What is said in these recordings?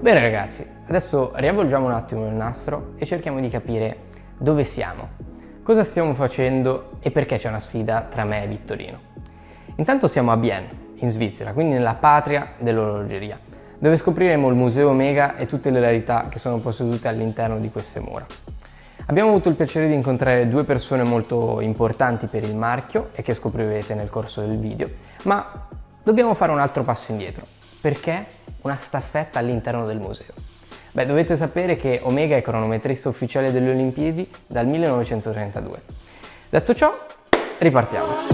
Bene ragazzi, adesso riavvolgiamo un attimo il nastro e cerchiamo di capire dove siamo, cosa stiamo facendo e perché c'è una sfida tra me e Vittorino. Intanto siamo a Bienne, in Svizzera, quindi nella patria dell'orologeria, dove scopriremo il Museo Omega e tutte le rarità che sono possedute all'interno di queste mura. Abbiamo avuto il piacere di incontrare due persone molto importanti per il marchio e che scoprirete nel corso del video, ma dobbiamo fare un altro passo indietro. Perché? Una staffetta all'interno del museo. Beh, dovete sapere che Omega è cronometrista ufficiale delle Olimpiadi dal 1932. Detto ciò, ripartiamo.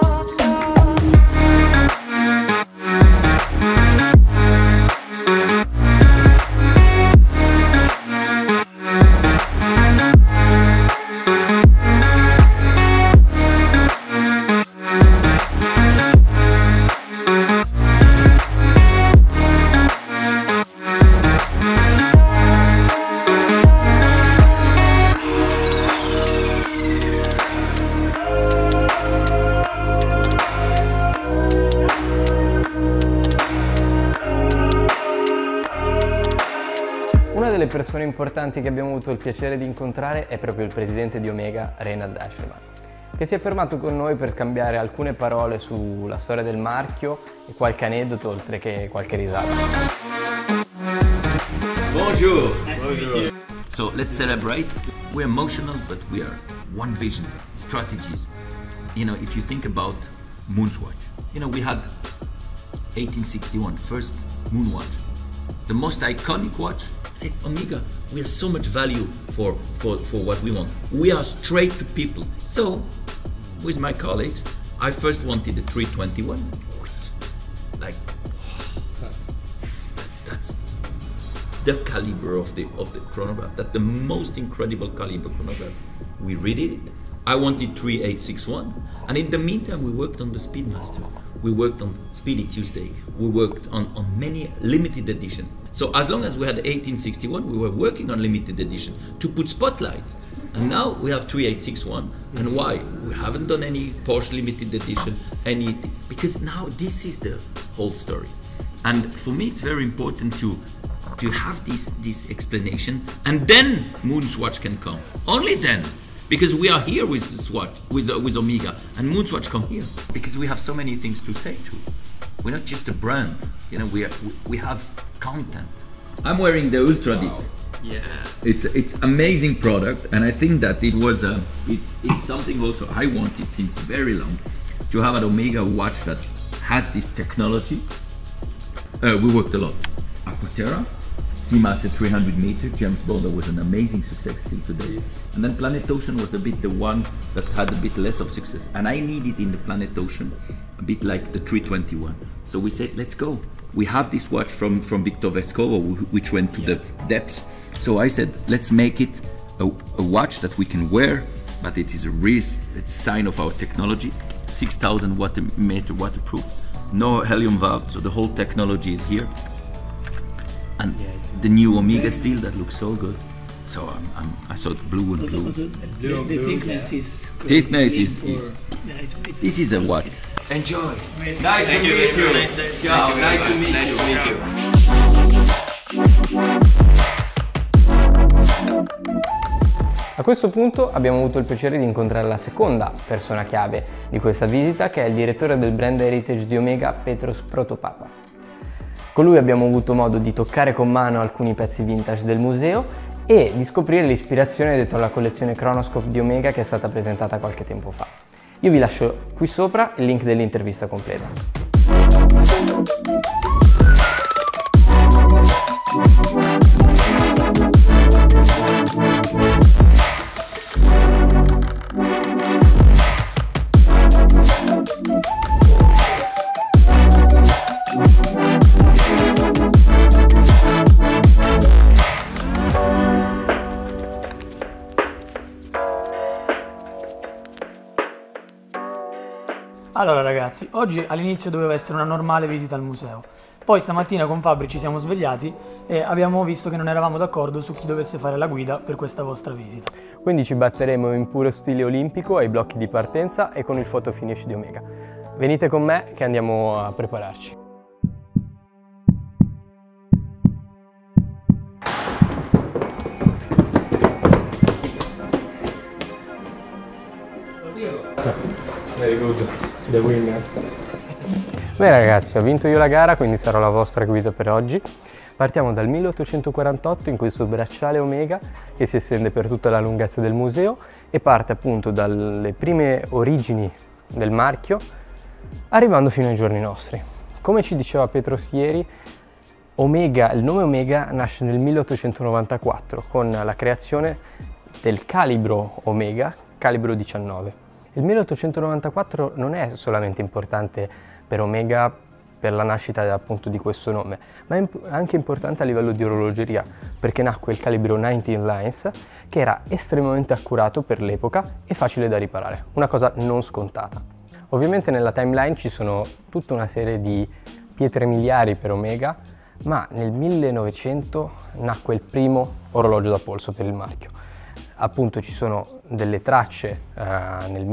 Una delle persone importanti che abbiamo avuto il piacere di incontrare è proprio il presidente di Omega, Reinhard Aeschlimann, che si è fermato con noi per scambiare alcune parole sulla storia del marchio e qualche aneddoto, oltre che qualche risata. Bonjour! Bonjour. So let's celebrate. We're emotional, but we are one vision, strategies. You know, if you think about Moonswatch, you know, we had 1861, first Moonwatch. The most iconic watch, say Omega, we have so much value for what we want. We are straight to people. So, with my colleagues, I first wanted the 321. Like, that's the caliber of the chronograph. That's the most incredible caliber chronograph. We redid it. I wanted 3861, and in the meantime we worked on the Speedmaster. We worked on Speedy Tuesday. We worked on many limited edition. So as long as we had 1861, we were working on limited edition to put spotlight. And now we have 3861. And why? We haven't done any Porsche limited edition, because now this is the whole story. And for me, it's very important to have this explanation, and then Moonswatch can come. Only then. Because we are here with Swatch, with Omega, and Moonswatch come here. Because we have so many things to say too. We're not just a brand, you know. We have content. I'm wearing the Ultra Deep. Yeah. It's amazing product, and I think that it was it's something also I wanted since very long to have an Omega watch that has this technology. We worked a lot. Aquaterra. Seamaster 300 meter, James Bond was an amazing success still today. And then Planet Ocean was a bit the one that had a bit less of success. And I needed in the Planet Ocean a bit like the 321. So we said, let's go. We have this watch from Victor Vescovo, which went to the depths. So I said, let's make it a watch that we can wear, but it is a risk, it's a sign of our technology. 6,000 meter waterproof, no helium valve, so the whole technology is here. And the new Omega steel that looks so good. So I thought blue and blue. The thickness is. Thickness is. This is a watch. Enjoy. Nice to meet you. Ciao. Nice to meet you. A questo punto abbiamo avuto il piacere di incontrare la seconda persona chiave di questa visita, che è il direttore del brand heritage di Omega, Petros Protopapas. Con lui abbiamo avuto modo di toccare con mano alcuni pezzi vintage del museo e di scoprire l'ispirazione dietro alla collezione Chronoscope di Omega che è stata presentata qualche tempo fa. Io vi lascio qui sopra il link dell'intervista completa. Allora ragazzi, oggi all'inizio doveva essere una normale visita al museo, poi stamattina con Fabri ci siamo svegliati e abbiamo visto che non eravamo d'accordo su chi dovesse fare la guida per questa vostra visita. Quindi ci batteremo in puro stile olimpico ai blocchi di partenza e con il photo finish di Omega. Venite con me che andiamo a prepararci. Very good, the winner. Bene ragazzi, ho vinto io la gara, quindi sarò la vostra guida per oggi. Partiamo dal 1848 in questo bracciale Omega che si estende per tutta la lunghezza del museo e parte appunto dalle prime origini del marchio arrivando fino ai giorni nostri. Come ci diceva Petros ieri, Omega, il nome Omega nasce nel 1894 con la creazione del calibro Omega, calibro 19. Il 1894 non è solamente importante per Omega per la nascita appunto di questo nome, ma è anche importante a livello di orologeria, perché nacque il calibro 19 Lines, che era estremamente accurato per l'epoca e facile da riparare, una cosa non scontata. Ovviamente nella timeline ci sono tutta una serie di pietre miliari per Omega, ma nel 1900 nacque il primo orologio da polso per il marchio. Appunto ci sono delle tracce nel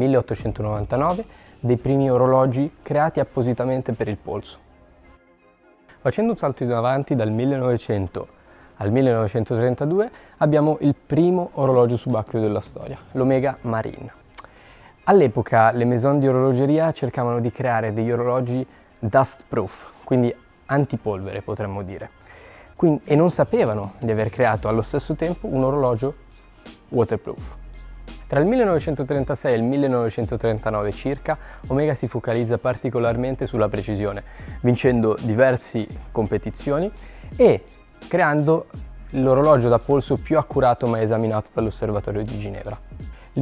1899 dei primi orologi creati appositamente per il polso. Facendo un salto in avanti dal 1900 al 1932 abbiamo il primo orologio subacqueo della storia, l'Omega Marine. All'epoca le maison di orologeria cercavano di creare degli orologi dust proof, quindi antipolvere potremmo dire, e non sapevano di aver creato allo stesso tempo un orologio waterproof. Tra il 1936 e il 1939 circa, Omega si focalizza particolarmente sulla precisione, vincendo diverse competizioni e creando l'orologio da polso più accurato mai esaminato dall'Osservatorio di Ginevra. Il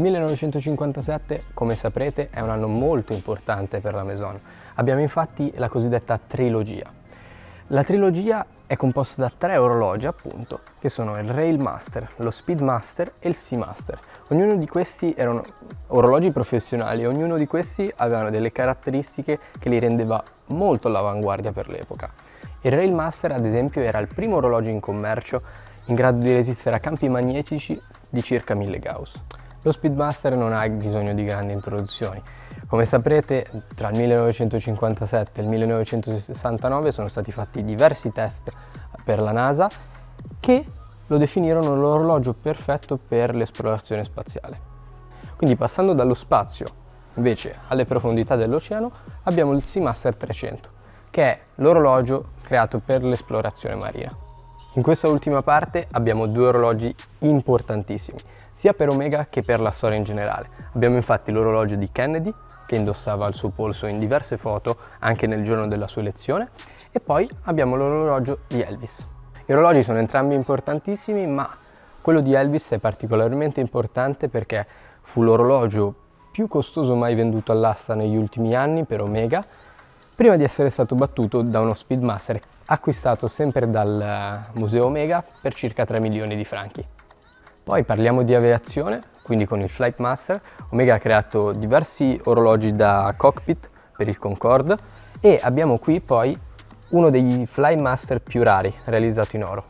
1957, come saprete, è un anno molto importante per la Maison. Abbiamo infatti la cosiddetta trilogia. La trilogia è composta da 3 orologi appunto, che sono il Railmaster, lo Speedmaster e il Seamaster. Ognuno di questi erano orologi professionali e ognuno di questi aveva delle caratteristiche che li rendeva molto all'avanguardia per l'epoca. Il Railmaster ad esempio era il primo orologio in commercio in grado di resistere a campi magnetici di circa 1000 Gauss. Lo Speedmaster non ha bisogno di grandi introduzioni. Come saprete, tra il 1957 e il 1969 sono stati fatti diversi test per la NASA che lo definirono l'orologio perfetto per l'esplorazione spaziale. Quindi passando dallo spazio invece alle profondità dell'oceano abbiamo il Seamaster 300, che è l'orologio creato per l'esplorazione marina. In questa ultima parte abbiamo 2 orologi importantissimi, sia per Omega che per la storia in generale. Abbiamo infatti l'orologio di Kennedy, che indossava al suo polso in diverse foto anche nel giorno della sua elezione, e poi abbiamo l'orologio di Elvis. Gli orologi sono entrambi importantissimi, ma quello di Elvis è particolarmente importante perché fu l'orologio più costoso mai venduto all'asta negli ultimi anni per Omega, prima di essere stato battuto da uno Speedmaster acquistato sempre dal Museo Omega per circa 3 milioni di franchi. Poi parliamo di aviazione, quindi con il Flightmaster Omega ha creato diversi orologi da cockpit per il Concorde e abbiamo qui poi uno degli Flightmaster più rari realizzato in oro.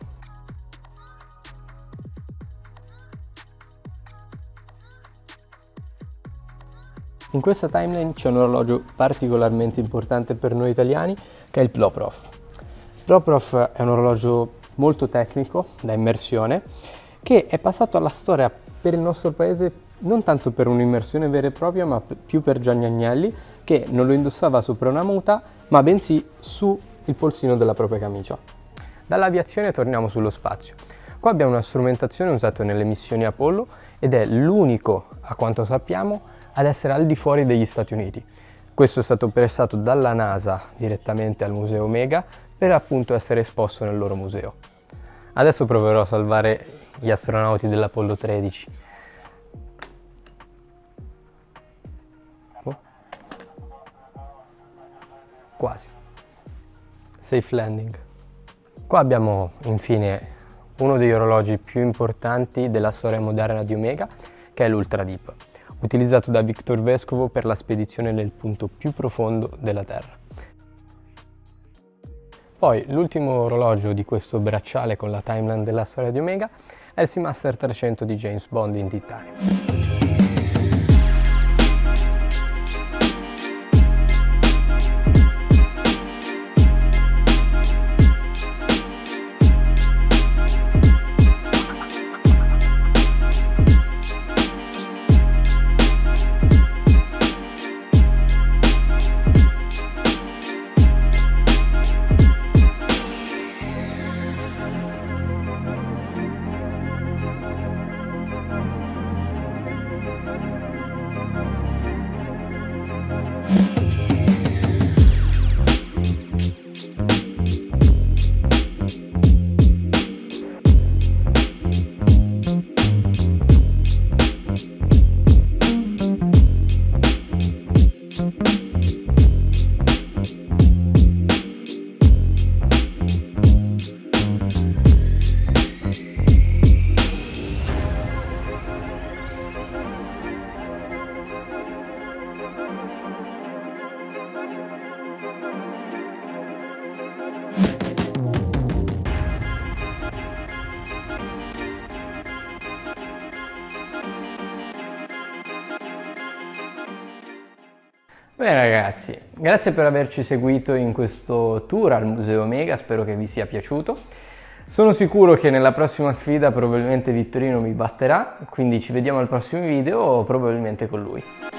In questa timeline c'è un orologio particolarmente importante per noi italiani che è il Ploprof. Il Ploprof è un orologio molto tecnico, da immersione, che è passato alla storia per il nostro paese non tanto per un'immersione vera e propria, ma più per Gianni Agnelli, che non lo indossava sopra una muta, ma bensì su il polsino della propria camicia. Dall'aviazione torniamo sullo spazio. Qua abbiamo una strumentazione usata nelle missioni Apollo ed è l'unico, a quanto sappiamo, ad essere al di fuori degli Stati Uniti. Questo è stato prestato dalla NASA direttamente al Museo Omega per appunto essere esposto nel loro museo. Adesso proverò a salvare gli astronauti dell'Apollo 13. Oh. Quasi. Safe landing. Qua abbiamo infine uno degli orologi più importanti della storia moderna di Omega, che è l'Ultra Deep, utilizzato da Victor Vescovo per la spedizione nel punto più profondo della Terra. Poi l'ultimo orologio di questo bracciale con la timeline della storia di Omega è il Seamaster 300 di James Bond in titanio. Bene ragazzi, grazie per averci seguito in questo tour al Museo Omega, spero che vi sia piaciuto. Sono sicuro che nella prossima sfida probabilmente Vittorino mi batterà, quindi ci vediamo al prossimo video, probabilmente con lui.